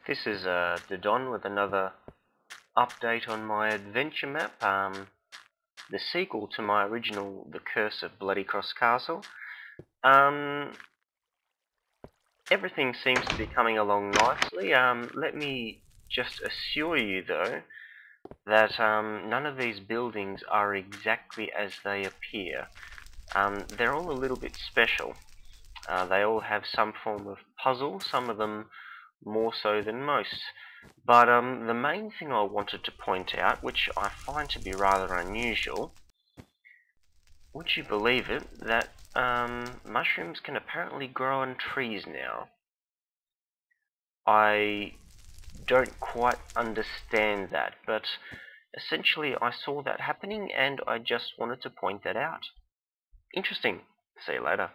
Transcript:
This is daDonn with another update on my adventure map, the sequel to my original The Curse of Bloodycross Castle. Everything seems to be coming along nicely. Let me just assure you though that none of these buildings are exactly as they appear. They're all a little bit special. They all have some form of puzzle, some of them more so than most. But the main thing I wanted to point out, which I find to be rather unusual, would you believe it, that mushrooms can apparently grow on trees now? I don't quite understand that, but essentially I saw that happening and I just wanted to point that out. Interesting. See you later.